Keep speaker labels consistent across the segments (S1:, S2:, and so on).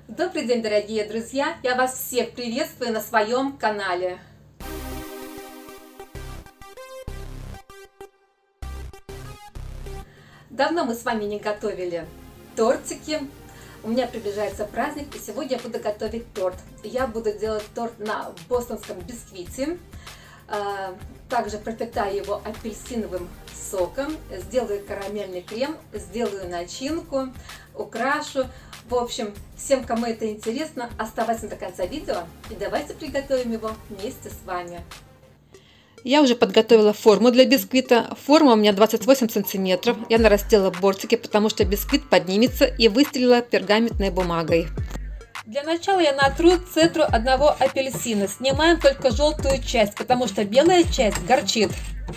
S1: Добрый день, дорогие друзья! Я вас всех приветствую на своем канале. Давно мы с вами не готовили тортики. У меня приближается праздник, и сегодня я буду готовить торт. Я буду делать торт на бостонском бисквите. Также пропитаю его апельсиновым соком, сделаю карамельный крем, сделаю начинку, украшу. В общем, всем, кому это интересно, оставайтесь до конца видео и давайте приготовим его вместе с вами. Я уже подготовила форму для бисквита. Форма у меня 28 сантиметров. Я нарастила бортики, потому что бисквит поднимется, и выстелила пергаментной бумагой. Для начала я натру цедру одного апельсина. Снимаем только желтую часть, потому что белая часть горчит.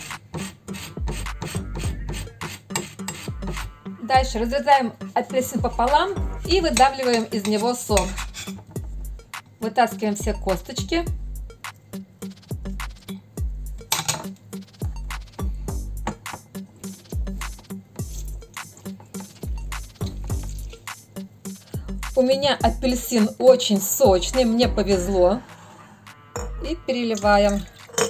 S1: Дальше разрезаем апельсин пополам и выдавливаем из него сок. Вытаскиваем все косточки. У меня апельсин очень сочный, мне повезло. И переливаем.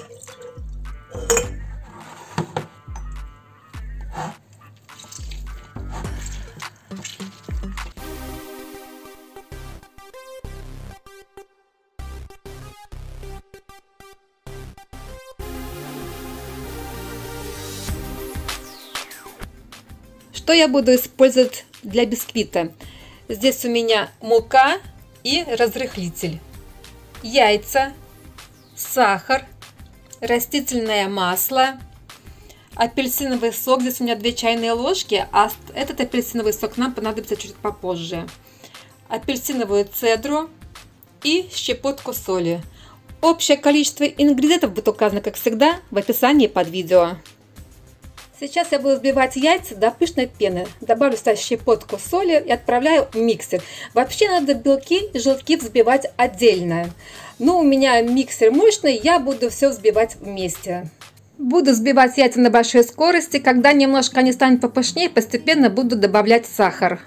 S1: Что я буду использовать для бисквита? Здесь у меня мука и разрыхлитель, яйца, сахар, растительное масло, апельсиновый сок. Здесь у меня 2 чайные ложки, а этот апельсиновый сок нам понадобится чуть попозже. Апельсиновую цедру и щепотку соли. Общее количество ингредиентов будет указано, как всегда, в описании под видео. Сейчас я буду взбивать яйца до пышной пены. Добавлю сюда щепотку соли и отправляю в миксер. Вообще надо белки и желтки взбивать отдельно. Но у меня миксер мощный, я буду все взбивать вместе. Буду взбивать яйца на большой скорости. Когда немножко они станут попышнее, постепенно буду добавлять сахар.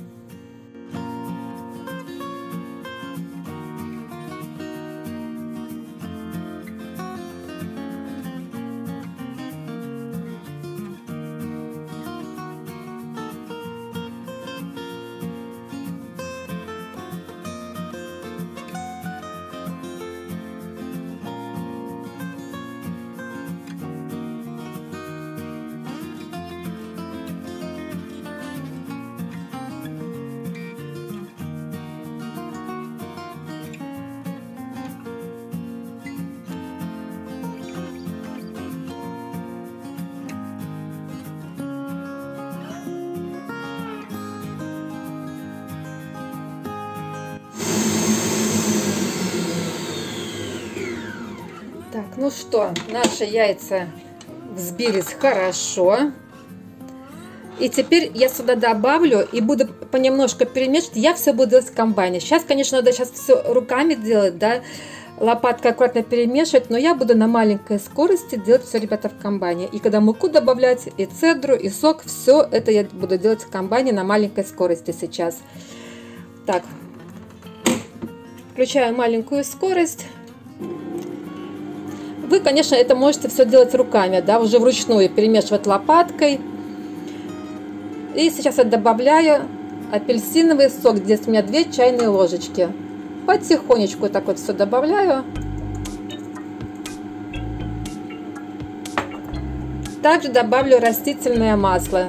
S1: Так, ну что, наши яйца взбились хорошо. И теперь я сюда добавлю и буду понемножку перемешивать. Я все буду делать в комбайне. Сейчас, конечно, надо все руками делать, да, лопаткой аккуратно перемешивать, но я буду на маленькой скорости делать все, ребята, в комбайне. И когда муку добавлять, и цедру, и сок, все это я буду делать в комбайне на маленькой скорости сейчас. Так, включаю маленькую скорость. Вы, конечно, это можете все делать руками, да, уже вручную перемешивать лопаткой. И сейчас я добавляю апельсиновый сок. Здесь у меня 2 чайные ложечки. Потихонечку так вот все добавляю. Также добавлю растительное масло.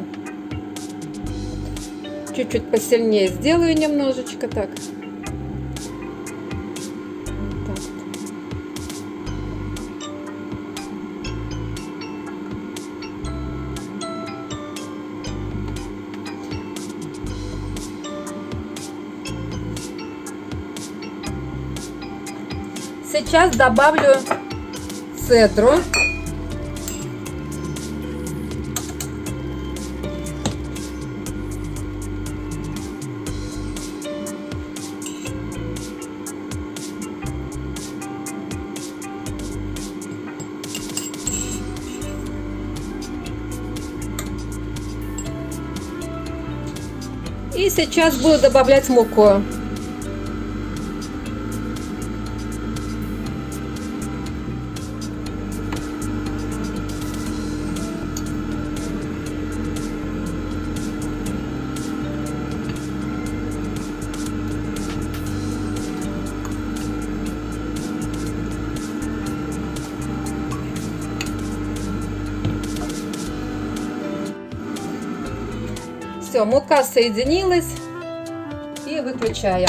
S1: Чуть-чуть посильнее сделаю немножечко так. Сейчас добавлю цедру. И сейчас буду добавлять муку. Все, мука соединилась. И выключаем.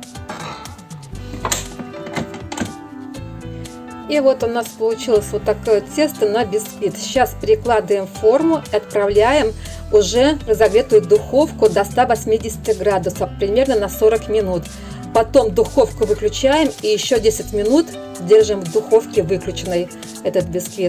S1: И вот у нас получилось вот такое тесто на бисквит. Сейчас перекладываем в форму и отправляем уже в разогретую духовку до 180 градусов, примерно на 40 минут. Потом духовку выключаем и еще 10 минут держим в духовке выключенной этот бисквит.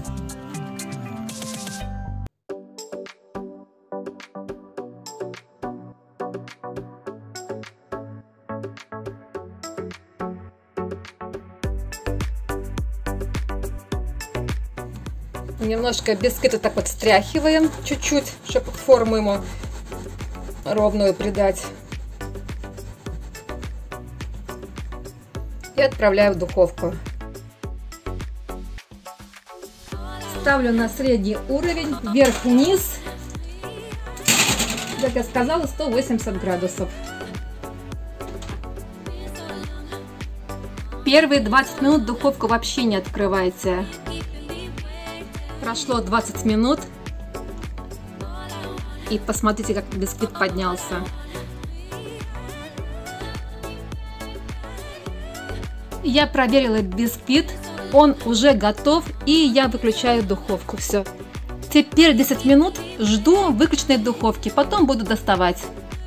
S1: Немножко бисквита так вот встряхиваем, чуть-чуть, чтобы форму ему ровную придать. И отправляю в духовку. Ставлю на средний уровень, вверх-вниз. Как я сказала, 180 градусов. Первые 20 минут духовку вообще не открывайте. Прошло 20 минут. И посмотрите, как бисквит поднялся. Я проверила бисквит. Он уже готов. И я выключаю духовку. Все. Теперь 10 минут жду выключенной духовки. Потом буду доставать.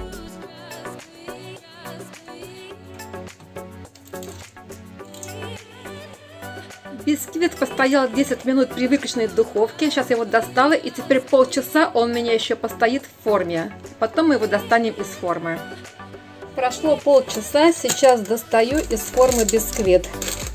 S1: Бисквит постоял 10 минут при выключенной духовке. Сейчас я его достала. И теперь полчаса он у меня еще постоит в форме. Потом мы его достанем из формы. Прошло полчаса. Сейчас достаю из формы бисквит.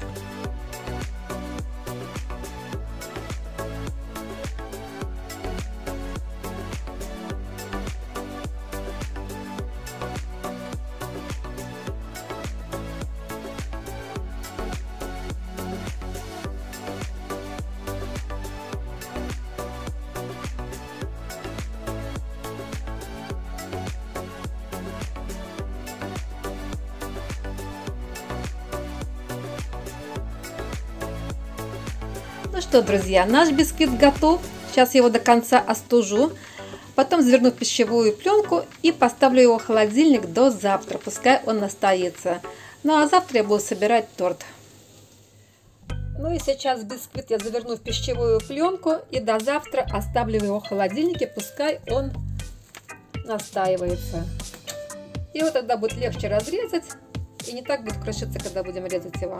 S1: Ну что, друзья, наш бисквит готов. Сейчас я его до конца остужу. Потом заверну в пищевую пленку и поставлю его в холодильник до завтра. Пускай он настоится. Ну а завтра я буду собирать торт. Ну и сейчас бисквит я заверну в пищевую пленку. И до завтра оставлю его в холодильнике. Пускай он настаивается. И вот тогда будет легче разрезать. И не так будет крошиться, когда будем резать его.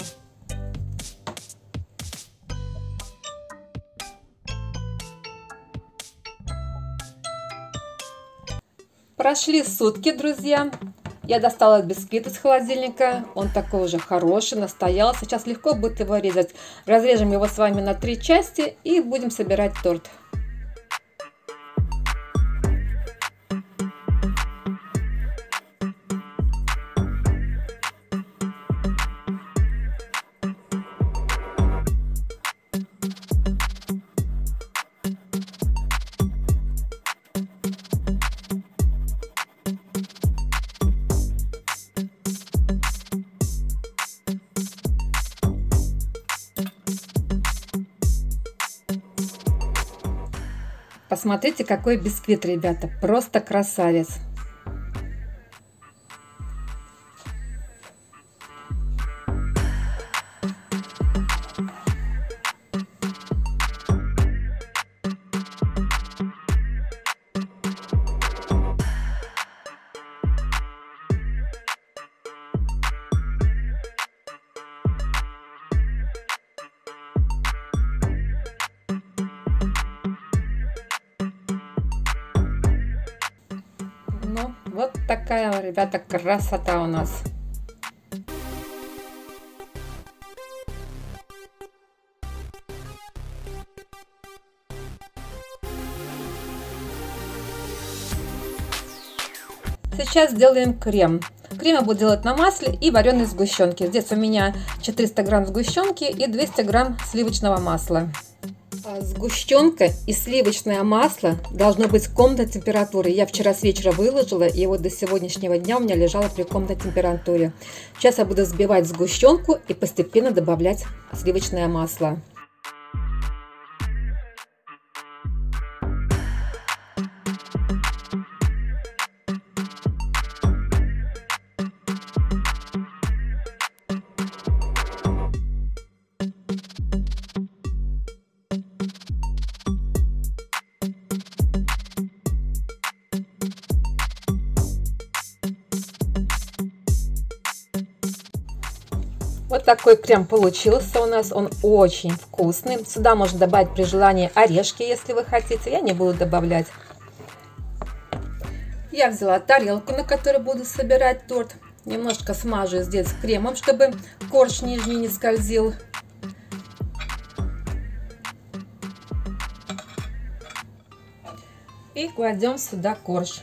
S1: Прошли сутки, друзья. Я достала бисквит из холодильника. Он такой уже хороший, настоялся. Сейчас легко будет его резать. Разрежем его с вами на 3 части и будем собирать торт. Посмотрите, какой бисквит, ребята. Просто красавец. Ну, вот такая, ребята, красота у нас. Сейчас сделаем крем. Крем я буду делать на масле и вареной сгущенке. Здесь у меня 400 грамм сгущенки и 200 грамм сливочного масла. Сгущенка и сливочное масло должно быть комнатной температуры. Я вчера с вечера выложила, и вот до сегодняшнего дня у меня лежало при комнатной температуре. Сейчас я буду взбивать сгущенку и постепенно добавлять сливочное масло. Вот такой крем получился у нас, он очень вкусный. Сюда можно добавить при желании орешки, если вы хотите, я не буду добавлять. Я взяла тарелку, на которой буду собирать торт. Немножко смажу здесь кремом, чтобы корж нижний не скользил. И кладем сюда корж.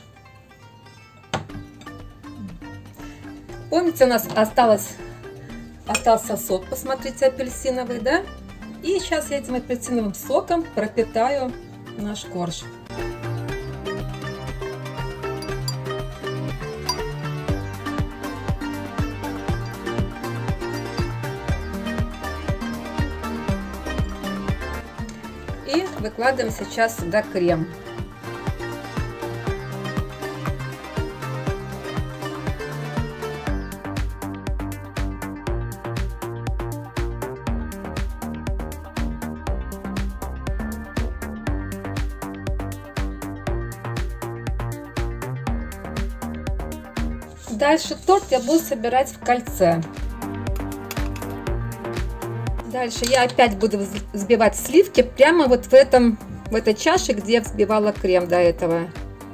S1: Помните, у нас остался сок, посмотрите, апельсиновый, да? И сейчас я этим апельсиновым соком пропитаю наш корж. И выкладываем сейчас сюда крем. Дальше торт я буду собирать в кольце. Дальше я опять буду взбивать сливки прямо вот в этой чаше, где я взбивала крем до этого.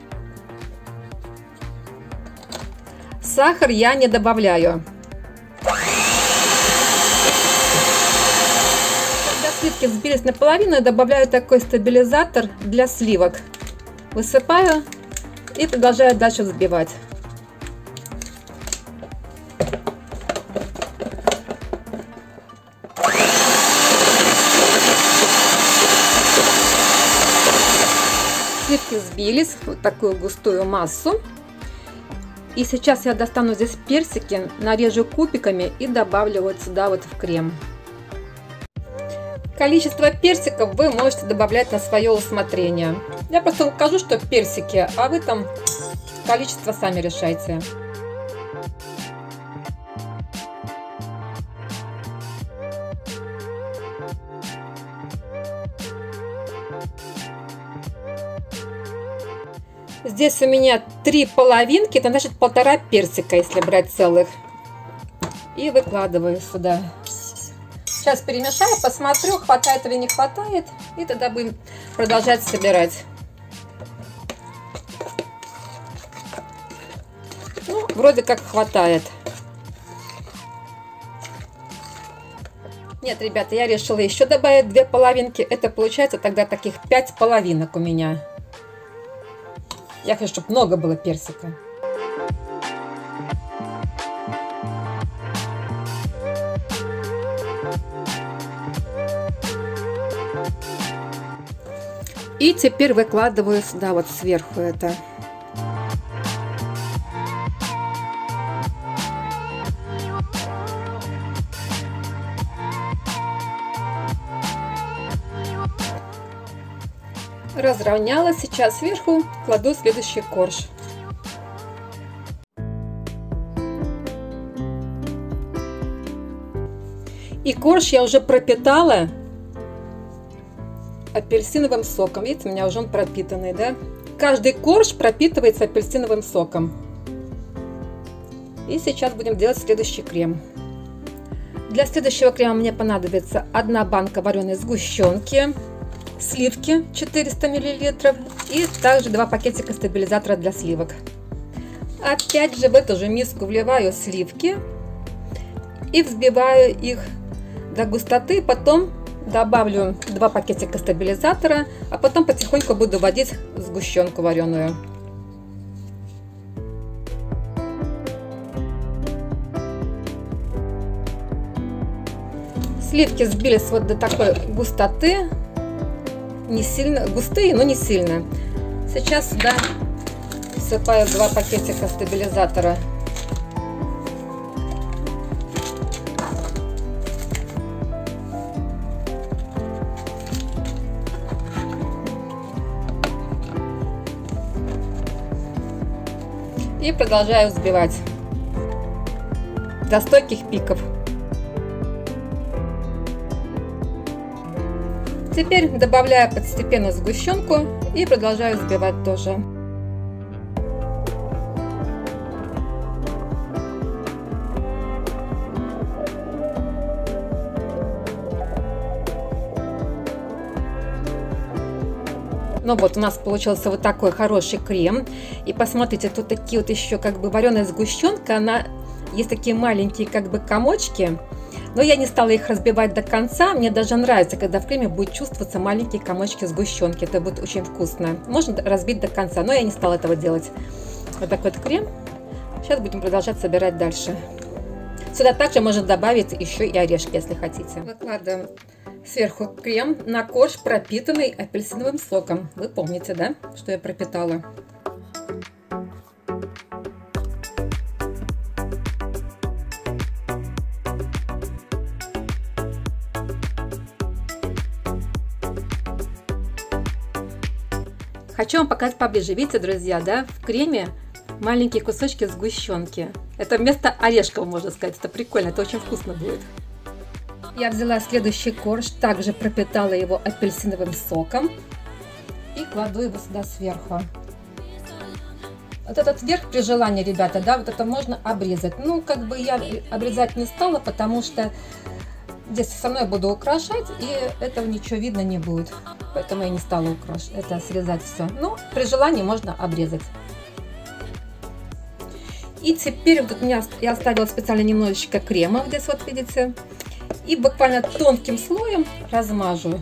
S1: Сахар я не добавляю. Когда сливки взбились наполовину, я добавляю такой стабилизатор для сливок. Высыпаю и продолжаю дальше взбивать. Сливки взбились, вот такую густую массу. И сейчас я достану здесь персики, нарежу кубиками и добавлю вот сюда вот в крем. Количество персиков вы можете добавлять на свое усмотрение. Я просто укажу, что персики, а вы там количество сами решайте. Здесь у меня 3 половинки, это значит 1,5 персика, если брать целых. И выкладываю сюда. Сейчас перемешаю, посмотрю, хватает или не хватает. И тогда будем продолжать собирать. Ну, вроде как хватает. Нет, ребята, я решила еще добавить 2 половинки. Это получается тогда таких 5 половинок у меня. Я хочу, чтобы много было персика. И теперь выкладываю сюда вот сверху это. Разровняла, сейчас сверху кладу следующий корж. И корж я уже пропитала апельсиновым соком. Видите, у меня уже он пропитанный, да? Каждый корж пропитывается апельсиновым соком. И сейчас будем делать следующий крем. Для следующего крема мне понадобится 1 банка вареной сгущенки, сливки 400 мл и также 2 пакетика стабилизатора для сливок. Опять же в эту же миску вливаю сливки и взбиваю их до густоты, потом добавлю 2 пакетика стабилизатора, а потом потихоньку буду вводить сгущенку вареную. Сливки взбились вот до такой густоты. Не сильно густые, но не сильно. Сейчас сюда всыпаю 2 пакетика стабилизатора. И продолжаю взбивать до стойких пиков. Теперь добавляю постепенно сгущенку и продолжаю взбивать тоже. Ну вот, у нас получился вот такой хороший крем. И посмотрите, тут такие вот еще как бы вареная сгущенка. Она есть такие маленькие как бы комочки. Но я не стала их разбивать до конца. Мне даже нравится, когда в креме будет чувствоваться маленькие комочки сгущенки. Это будет очень вкусно. Можно разбить до конца, но я не стала этого делать. Вот такой вот крем. Сейчас будем продолжать собирать дальше. Сюда также можно добавить еще и орешки, если хотите. Выкладываем сверху крем на корж, пропитанный апельсиновым соком. Вы помните, да, что я пропитала? Хочу вам показать поближе. Видите, друзья, да, в креме маленькие кусочки сгущенки. Это вместо орешков, можно сказать. Это прикольно, это очень вкусно будет. Я взяла следующий корж, также пропитала его апельсиновым соком и кладу его сюда сверху. Вот этот верх при желании, ребята, да, вот это можно обрезать. Ну, как бы я обрезать не стала, потому что здесь со мной буду украшать, и этого ничего видно не будет. Поэтому я не стала это срезать все. Но при желании можно обрезать. И теперь вот у меня я оставила специально немножечко крема, вот здесь вот видите. И буквально тонким слоем размажу.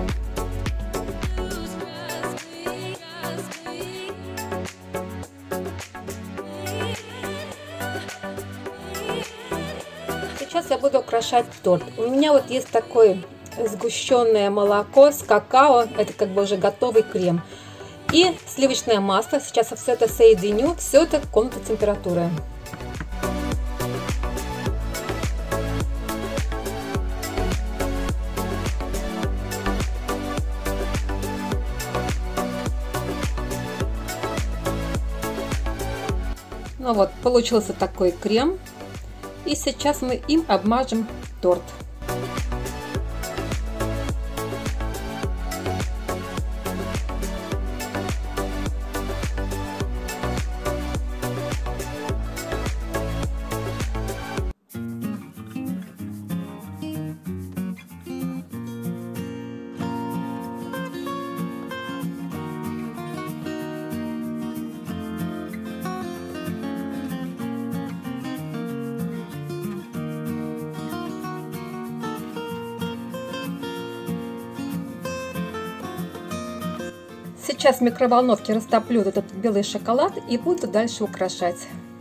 S1: Сейчас я буду украшать торт. У меня вот есть такое сгущенное молоко с какао. Это как бы уже готовый крем. И сливочное масло. Сейчас я все это соединю. Все это комнатной температуры. Ну вот, получился такой крем. И сейчас мы им обмажем торт. Сейчас в микроволновке растоплю этот белый шоколад и буду дальше украшать.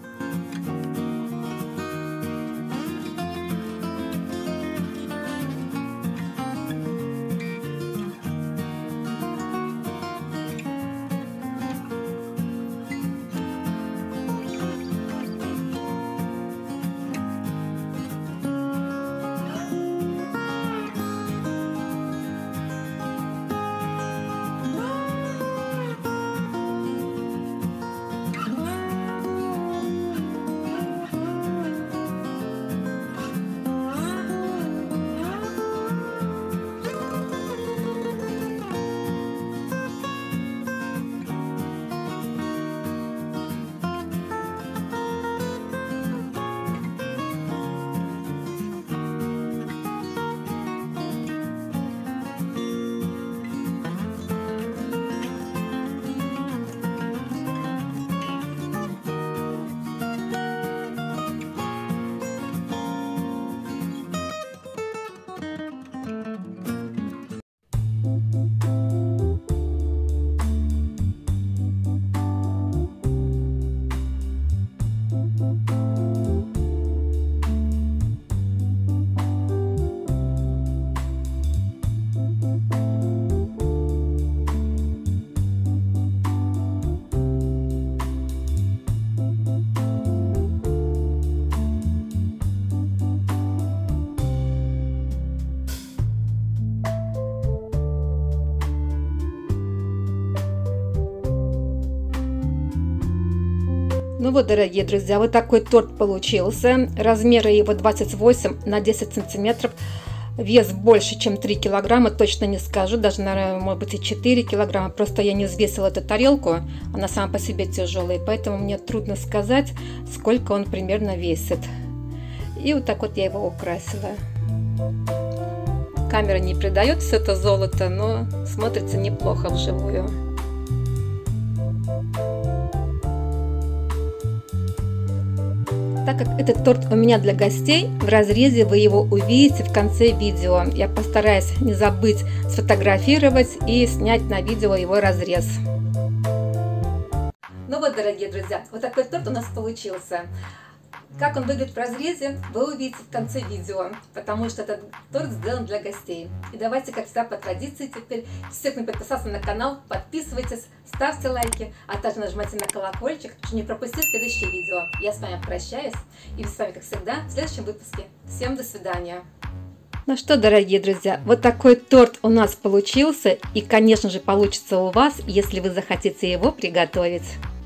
S1: Ну вот, дорогие друзья, вот такой торт получился. Размеры его 28 на 10 сантиметров. Вес больше, чем 3 килограмма, точно не скажу. Даже, наверное, может быть и 4 килограмма. Просто я не взвесила эту тарелку. Она сама по себе тяжелая. Поэтому мне трудно сказать, сколько он примерно весит. И вот так вот я его украсила. Камера не передает все это золото, но смотрится неплохо вживую. Так как этот торт у меня для гостей, в разрезе вы его увидите в конце видео. Я постараюсь не забыть сфотографировать и снять на видео его разрез. Ну вот, дорогие друзья, вот такой торт у нас получился. Как он выглядит в разрезе, вы увидите в конце видео, потому что этот торт сделан для гостей. И давайте, как всегда, по традиции теперь, все, кто не подписался на канал, подписывайтесь, ставьте лайки, а также нажимайте на колокольчик, чтобы не пропустить следующее видео. Я с вами прощаюсь, и с вами, как всегда, в следующем выпуске. Всем до свидания! Ну что, дорогие друзья, вот такой торт у нас получился, и, конечно же, получится у вас, если вы захотите его приготовить.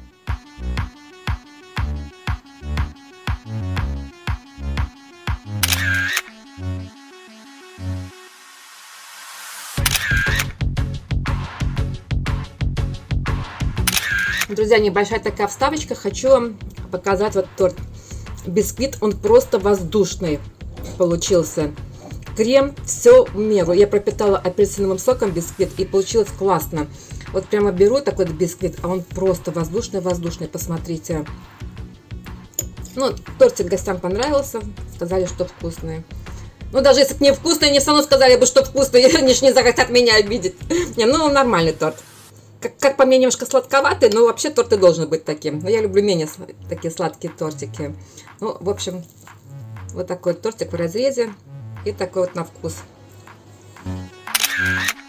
S1: Друзья, небольшая такая вставочка. Хочу вам показать вот торт. Бисквит, он просто воздушный получился. Крем, все в меру. Я пропитала апельсиновым соком бисквит, и получилось классно. Вот прямо беру такой бисквит, а он просто воздушный, посмотрите. Ну, тортик гостям понравился, сказали, что вкусный. Ну, даже если бы не вкусный, они все равно сказали бы, что вкусный, они же не захотят меня обидеть. Не, ну, нормальный торт. Как по мне, немножко сладковатый, но вообще торт и должен быть таким. Но я люблю менее такие сладкие тортики. Ну, в общем, вот такой тортик в разрезе и такой вот на вкус.